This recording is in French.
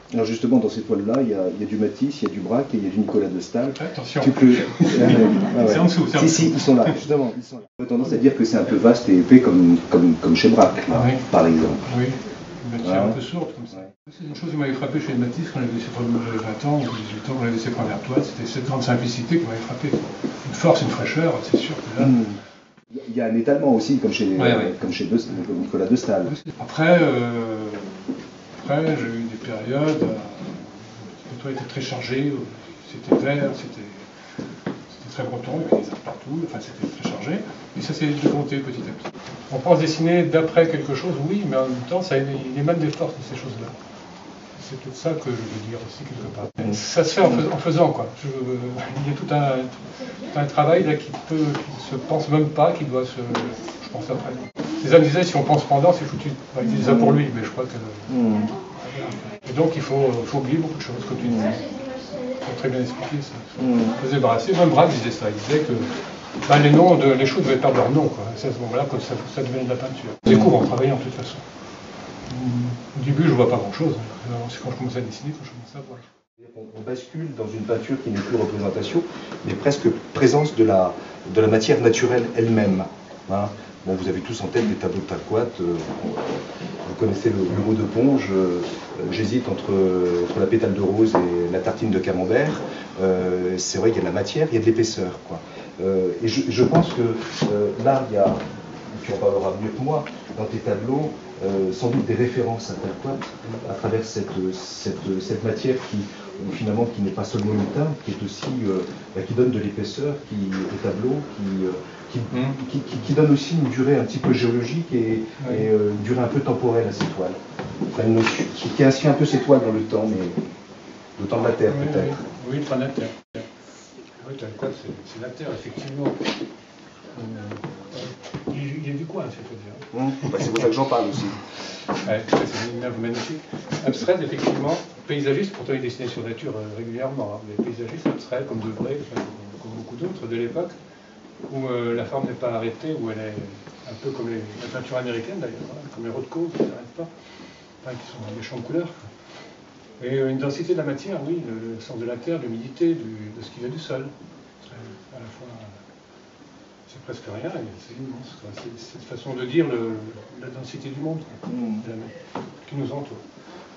Alors justement, dans ces toiles-là, il y a du Matisse, il y a du Braque et il y a du Nicolas de Staël. Attention. C'est en dessous. Si, ils sont là, justement. Ils sont là. On a tendance à dire que c'est un peu vaste et épais comme chez Braque, là, Oui. par exemple. Oui, une matière un peu sourde comme ça. Ouais. C'est une chose qui m'avait frappé chez Matisse quand j'avais ses premiers 20 ans ou 18 ans, quand j'avais ses premières toiles, c'était cette grande simplicité qui m'avait frappé. Une force, une fraîcheur, c'est sûr que là... Il y a un étalement aussi, comme chez Nicolas de Staël. Après, j'ai eu des périodes où les toiles étaient très chargées, c'était vert, c'était très breton, il y avait des arbres partout, enfin c'était très chargé, et ça s'est décompté petit à petit. On pense dessiner d'après quelque chose, oui, mais en même temps, il émane des forces de ces choses-là. C'est peut-être ça que je veux dire aussi quelque part. Ça se fait en faisant, quoi. Il y a tout un travail là qui se pense même pas, qui doit je pense après. Les hommes disaient si on pense pendant, c'est foutu. Enfin, ils disent ça pour lui, mais je crois que. Et donc il faut oublier beaucoup de choses, comme tu disais. Il faut très bien expliquer ça. Il faut se débarrasser. Même Braque disait ça. Il disait que les choses devaient perdre leur nom, quoi. C'est à ce moment-là que ça devenait de la peinture. On découvre en travaillant de toute façon. Au début, je ne vois pas grand-chose. C'est quand je commence à dessiner, quand je commence à voir. On bascule dans une peinture qui n'est plus représentation, mais presque présence de la matière naturelle elle-même. Hein. Bon, vous avez tous en tête des tableaux de Talquat. Vous connaissez le bureau de Ponge. J'hésite entre la pétale de rose et la tartine de camembert. C'est vrai qu'il y a de la matière, il y a de l'épaisseur. Et je pense que là, il y a, tu en parleras mieux que moi, dans tes tableaux, sans doute des références à Talquat à travers cette matière finalement qui n'est pas seulement une teinte, qui est aussi qui donne de l'épaisseur au tableau, qui donne aussi une durée un petit peu géologique et une durée un peu temporelle à ces toiles. Enfin, qui inscrit un peu ces toiles dans le temps, mais le temps de la Terre peut-être. Oui, le temps de la Terre. Oui, Talquat, c'est la Terre, effectivement. Il est du coin, c'est-à-dire. C'est pour ça que j'en parle aussi. Ouais, c'est une œuvre magnifique. Abstraite, effectivement. Paysagiste, pourtant il dessinait sur nature régulièrement. Mais paysagiste, abstrait, comme Debré, comme beaucoup d'autres de l'époque, où la forme n'est pas arrêtée, où elle est un peu comme la peinture américaine d'ailleurs, comme les Rothko, qui n'arrêtent pas, qui sont des champs de couleurs. Et une densité de la matière, oui, le sens de la terre, l'humidité, de ce qui vient du sol. À la fois. C'est presque rien, c'est immense. C'est cette façon de dire la densité du monde qui nous entoure.